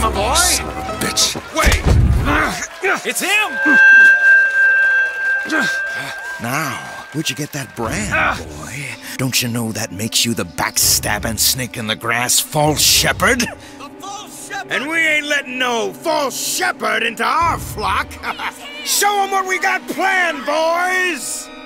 my boy. Son of a bitch. Wait. It's him. Now, where'd you get that brand, boy? Don't you know that makes you the backstabbing snake in the grass false shepherd? And we ain't letting no false shepherd into our flock. Show 'em what we got planned, boys!